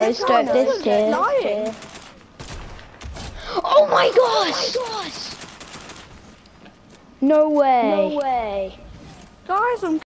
start this tier. Oh my gosh! No way. Guys, I'm